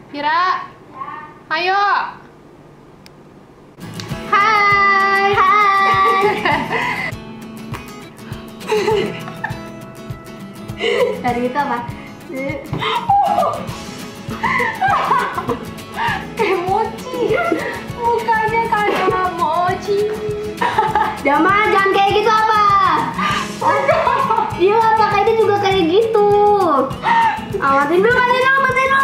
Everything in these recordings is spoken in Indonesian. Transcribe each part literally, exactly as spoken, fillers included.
Kira, ayo. Hai, hai. Tadi itu apa? Kayak mochi. Mukanya kayak mochi. Dama, jangan kayak gitu apa? Iya, pakai itu juga kayak gitu. Amatin dulu, amatin dulu, amatin dulu.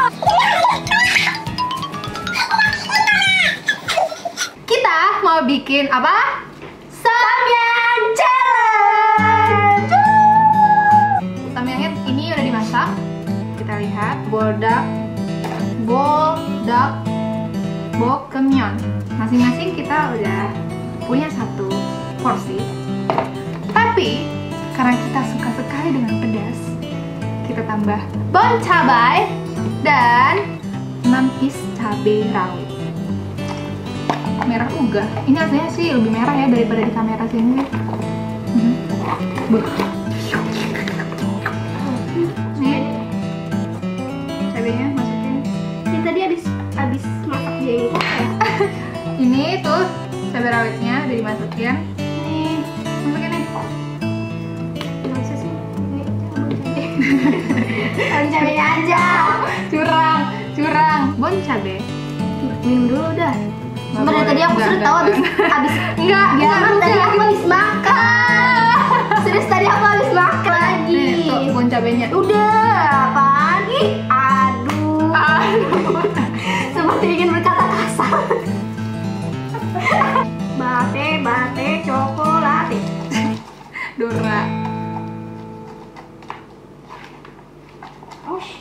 Kita mau bikin apa? Samyang challenge. Samyangnya ini udah dimasak. Kita lihat boldak, boldak, bokkeumyeon. Masing-masing kita udah punya satu porsi. Tapi karena kita suka sekali dengan pedas, kita tambah bon cabai dan mantis cabai rawit. Merah uga. Ini rasanya sih lebih merah ya daripada di kamera sini. Hmm. Nih, cabainya masukin. Ini tadi habis habis masak jengkol ya? Ini tuh cabai rawitnya udah dimasukin. Nih, masukin nih. Masa sih? Ini bon cabai aja. Curang, curang. Bon cabai. Minum dulu udah. Sebenarnya tadi aku Enggak, sudah enggak, tahu habis enggak. habis Enggak, ya, enggak, tadi enggak. aku habis makan. Serius tadi aku habis makan lagi. Nih, tuh bon cabainya. Udah, apaan? Ih, aduh. Aduh. Seperti ingin berkata kasar. Bate, bate, cokolate. Dora. Ush.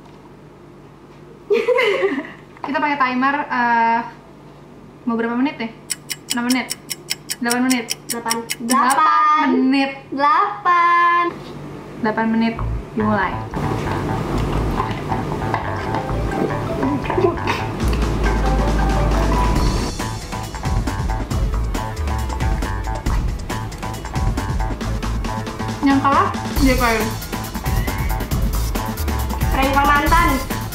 Kita pakai timer uh, mau berapa menit deh? enam menit. delapan menit. Delapan. delapan menit. Delapan. delapan menit dimulai. Yang kalah dia kayak Rengkol mantan.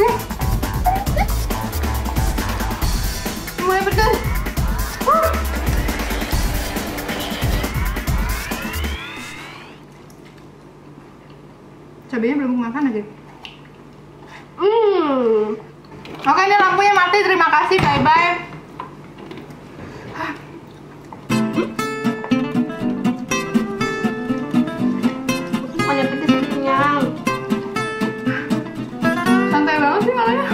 mulai pedas. Cabenya belum makan aja. Hmm. Oke, ini lampunya mati. Terima kasih. Bye bye. Bukannya pedes kenyang. Santai banget sih makanya.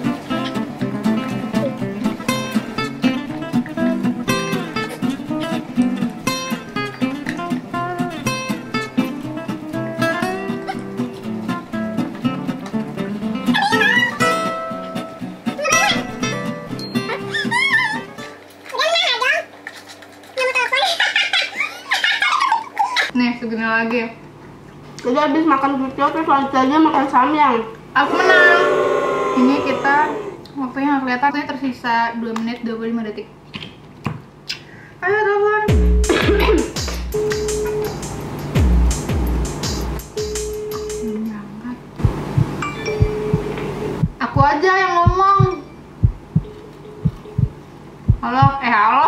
Nih, segini lagi. Jadi habis makan kecil terus selanjutnya makan samyang. Aku menang. Ini kita waktunya nggak kelihatan. Waktunya tersisa dua menit dua puluh lima detik. Ayo telepon. Jangan. Aku aja yang ngomong. Halo, eh halo.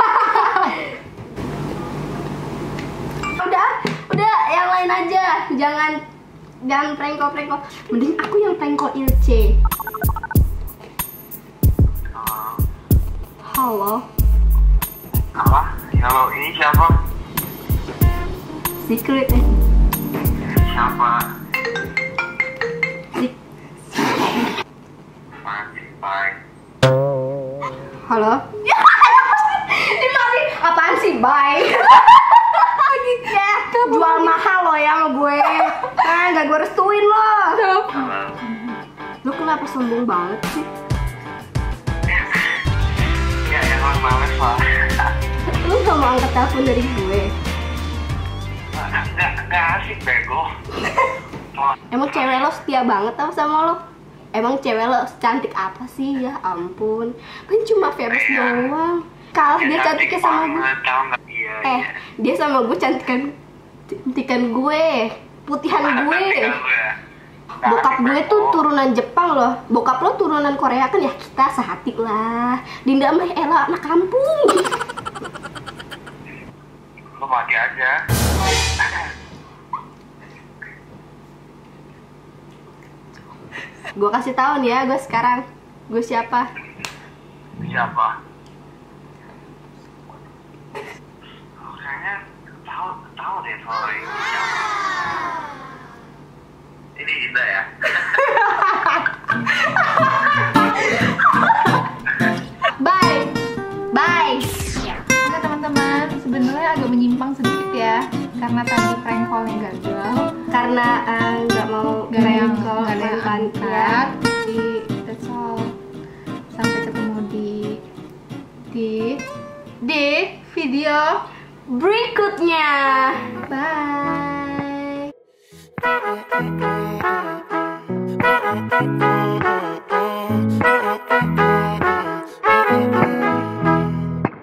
Udah, udah yang lain aja. Jangan jangan prengko-prengko. Mending aku yang prengko Ilce. Halo, Apa? Halo, ini siapa? secret eh. Siapa? Sek- Masih baik. Halo. Ini masih apaan sih, bye. Ya, jual mahal lo ya sama gue. Nah, gak gue restuin lo. Halo. Lo kenapa sombong banget sih? Ya emang banget pak. Lo gak mau angkat telepon dari gue? Nggak nggak asik bego. Emang cewek lo setia banget tau sama lo? Emang cewek lo cantik apa sih? Ya ampun, kan cuma famous doang. Kalah dia cantiknya sama gue. Tahu nggak? Iya. Eh, dia sama gue cantikan cantikan gue, putihan gue. Bokap gue tuh turunan Jepang loh. Bokap lo turunan Korea kan, ya kita sehati lah. Dinda mah Ella anak kampung. Lu mati aja. Gue kasih tahu nih ya, gue sekarang gue siapa? Siapa? Kayaknya tahu tahu deh soal ini. Ini Indah ya. Bye, bye. Ya. Oke teman-teman, sebenarnya agak menyimpang sedikit ya, karena tadi prank call-nya gagal. Karena eh, nggak mau Gak ada yang call gak ada yang mantan, ya. angkat. Jadi that's all. Sampai ketemu di di di video Berikutnya. bye.